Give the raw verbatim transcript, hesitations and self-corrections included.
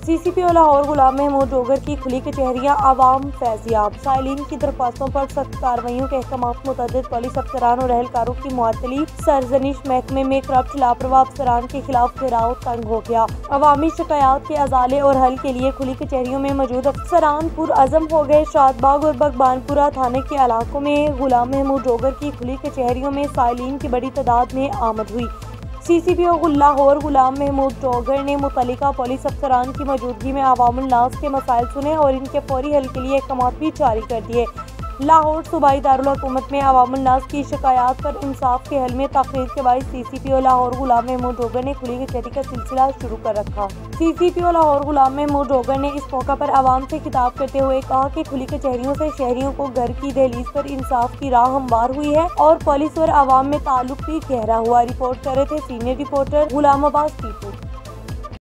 سی سی پی او لاہور غلام محمود ڈوگر کی کھلی کچہریاں، عوام فیضیاب، سائلین کی درخواستوں پر سخت کارروائیوں کے احکامات، متعدد پولیس افسران اور اہلکاروں کی معطلی، سرزنش، محکمے میں کرپٹ لاپرواہ افسران کے خلاف گھیراؤ تنگ ہو گیا۔ عوامی شکایات کے ازالے اور حل کے لیے کھلی کچہریوں میں موجود افسران پرعزم ہو گئے۔ شاد باغ اور بھگوان پورہ تھانے کے علاقوں میں غلام محمود ڈوگر کی کھلی کچہریوں میں سائلین کی بڑی تعداد میں آمد ہوئی۔ سی سی پی او لاہور غلام محمود ڈوگر نے متعلقہ پولیس افسران کی موجودگی میں عوام الناس کے مسائل سنے اور ان کے فوری حل کے لیے احکامات بھی جاری کر دیے۔ لاہور صوبائی دارالحکومت میں عوام الناس کی شکایات پر انصاف کے حل میں تاخیر کے باعث سی سی پی او لاہور غلام محمود ڈوگر نے کھلی کچہری کا سلسلہ شروع کر رکھا۔ سی سی پی او لاہور غلام محمود ڈوگر نے اس موقع پر عوام سے خطاب کرتے ہوئے کہا کہ کھلی کچہریوں سے شہریوں کو گھر کی دہلیز پر انصاف کی راہ ہموار ہوئی ہے اور پولیس اور عوام میں تعلق بھی گہرا ہوا۔ رپورٹ کر رہے تھے سینئر رپورٹر غلام عباس ٹیپو۔